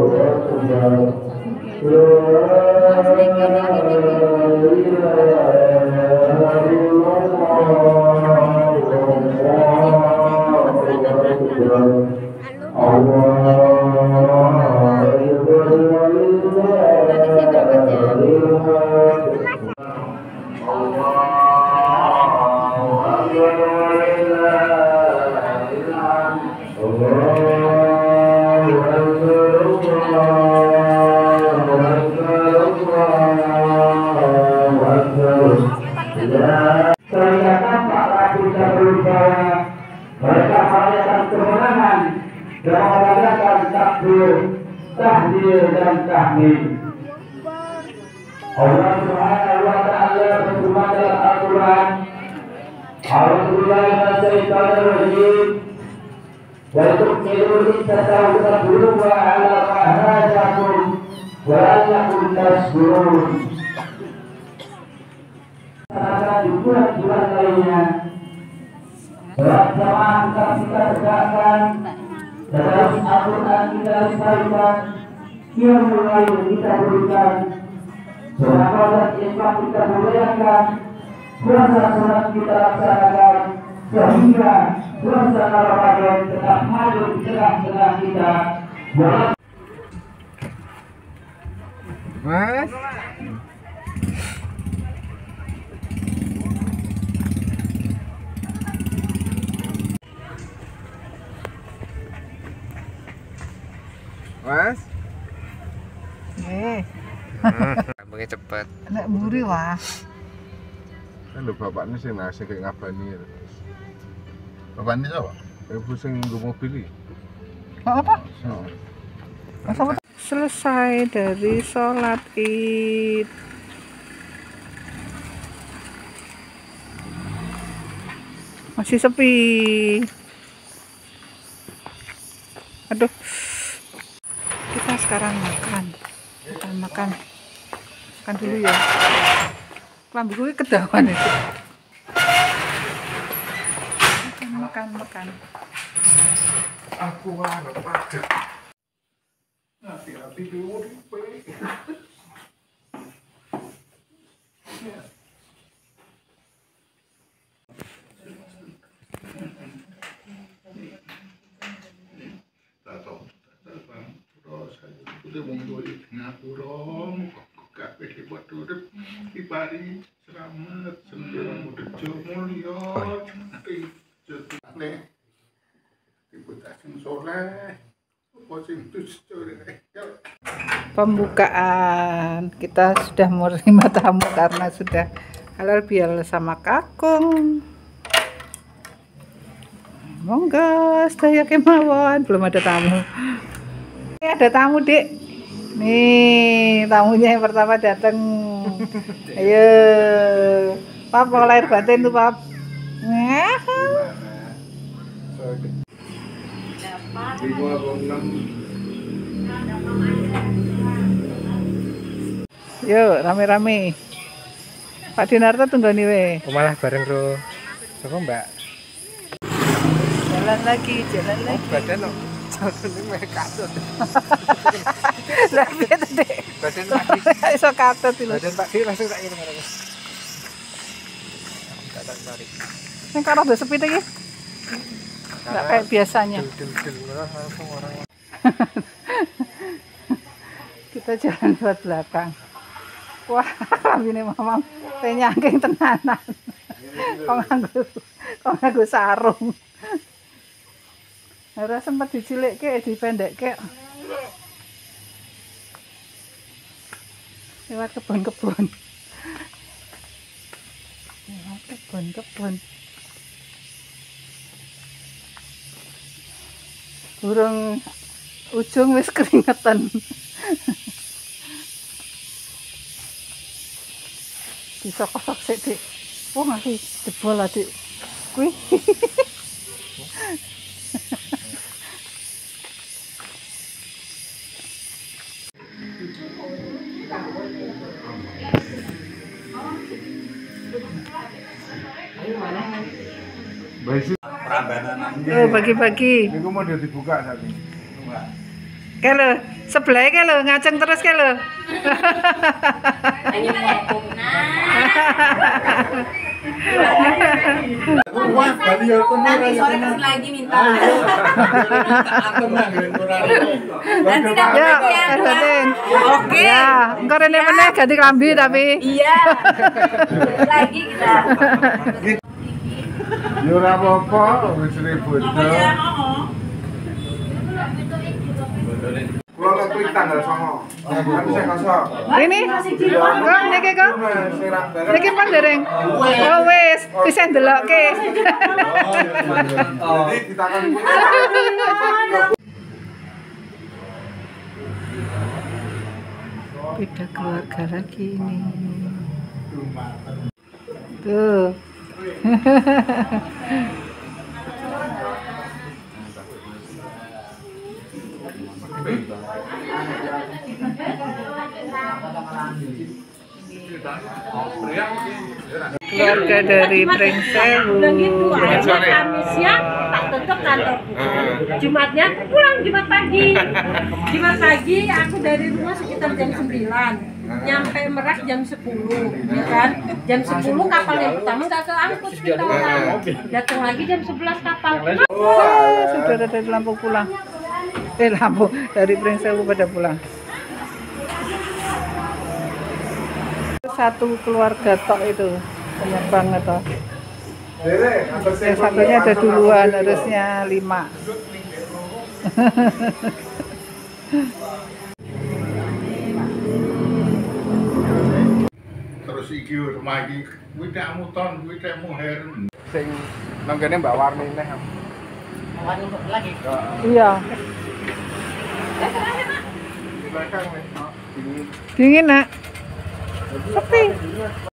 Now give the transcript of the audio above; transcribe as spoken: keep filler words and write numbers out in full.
Ternyata para kita berusaha mereka merayakan kemenangan dan mengadakan takbir, tahlil dan tahmid. Allah Subhanahu wa taala berfirman dalam Al-Qur'an, "A'udzubillahi minasyaitonir rajim. Wa tuqilul iddata wa tadullu 'ala ma hadakum wa la'allakum tashkurun." Di bulan-bulan lainnya bersamaan kita tegakkan dalam Al-Quran kita lestarikan, qiyamul lail kita berikan, sedekah dan infak kita muliakan, puasa sunat kita laksanakan, sehingga puasa Ramadan tetap maju di tengah-tengah kita. Mas Mas, Eh, pakai cepet. anak buri wah. Kan lho bapaknya sing nasi kayak ngabani. Bapaknya siapa? Ibu sing nggo mobil iki. Oh, apa? Oh. Masa- Selesai dari sholat Id. Masih sepi. Aduh. Kita sekarang makan. Makan makan. Makan dulu ya. Kelambi gue kedawan itu. Makan makan makan. Aku anu padet. Hati-hati dulu di udah wong tuwa di Ngapura kabeh dibuat urip dipari selamat seneng rejo mulya nek dibuat sing soleh apa sing dusta. Pembukaan kita sudah menerima tamu karena sudah halal bihalal sama kakung. Monggo sedaya kemawon, belum ada tamu. Ini ada tamu, Dik. Nih, tamunya yang pertama datang. Ayo. Pap, mau lahir batin tuh, Pap. Yuk, rame-rame. Pak Dinarto tunggu nih, we. Malah bareng bro. Coba Mbak. Jalan lagi, jalan lagi. Badan lo. Ini mereka katut. Lah gitu deh. Badan pagi. Iso katut lho. Badan pagi langsung tak kirim mereka. Tak tak tarik. Yang karo udah sepi iki. Enggak kayak biasanya. Dil-dil langsung orang. Kita jalan buat belakang. Wah, ini mamang teh nyangking tenanan. Kok nganggo kok nganggo sarung. Ora sempat dicilikke, dipendekke. Lewat kebun-kebun. Lewat kebun-kebun. Burung ujung wis keringetan. Disokok-sok sik, Dik. Oh, masih jebol lah, Dik. Kuwi. Oh, bagi-bagi. Niku mau dibuka saat ini. Kalau Sebelah ke lo, ngaceng terus ke lo. Wah, Bali ya tenang. Nanti sore kesini lagi minta. Tenang ya, kurang. Nanti dapat Ya, lagi ya. es penting. Oke. Ya, engko rene meneh ganti klambi tapi. Iya. Lagi kita. Ya ora apa-apa, wis ribut. Kulo lek kuwi tanggal songo. Nanti saya kosong. Ini, kok niki kok. Serang bareng. Niki pun dereng. Oh wis, wis ndelokke. Jadi kita akan Beda keluarga lagi ini. Tuh. Keluarga dari Pringsewu. Udah gitu, akhirnya Kamisnya tak tutup kantorku. Jumatnya aku pulang Jumat pagi. Jumat pagi aku dari rumah sekitar jam sembilan. Nyampe Merak jam sepuluh, ya kan? Jam sepuluh kapal yang pertama nggak keangkut kita orang. Datang lagi jam sebelas kapal. Oh, saudara dari Lampung pulang. Eh Lampung, dari Pringsewu pada pulang. Satu keluarga tok itu banyak banget toh. Yang satunya ada duluan, harusnya lima. terus iki rumah iki kuwi tak muton, kuwi tak muher. Sing nanggane Mbak Warni neh. Iya. Di belakang nih. Dingin nak. Sepi.